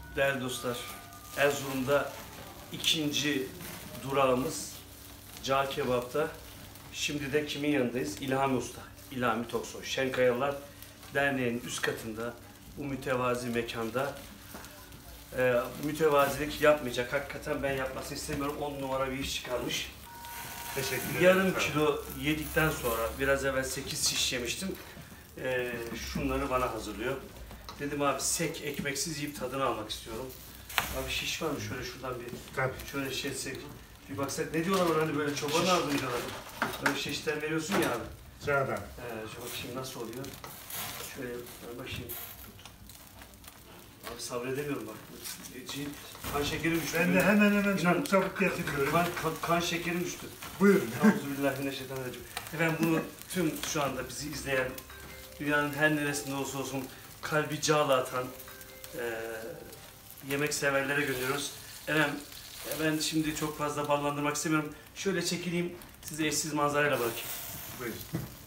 Değerli dostlar, Erzurum'da ikinci durağımız Cağ Kebap'ta. Şimdi de kimin yanındayız? İlhami Usta, İlhami Toksoy. Şenkayalılar Derneği'nin üst katında, bu mütevazi mekanda mütevazilik yapmayacak. Hakikaten ben yapmasını istemiyorum. 10 numara bir iş çıkarmış. Teşekkür ederim. Yarım kilo yedikten sonra, biraz evvel 8 şiş yemiştim. Şunları bana hazırlıyor. Dedim abi sek, ekmeksiz yiyip tadını almak istiyorum. Abi şiş var mı? Şöyle şuradan bir, Tabii. şöyle şey etsek. Bir baksak ne diyorlar ona, hani böyle çoban ağzı diyorlar. Böyle şişten veriyorsun ya abi. Sıradan. Şu bakayım nasıl oluyor. Şöyle bakayım. Abi sabredemiyorum bak. Kan şekerim düştü. Ben de hemen İnan, çok çabuk getiriyorum. Ben kan şekerim düştü. Buyurun. Euzubillahimineşşeytanirracim. Efendim bunu tüm şu anda bizi izleyen, dünyanın her neresinde olsa olsun kalbi cağla atan yemek severlere gönderiyoruz. Efendim ben şimdi çok fazla ballandırmak istemiyorum. Şöyle çekileyim, size eşsiz manzarayla bırakayım. Buyurun.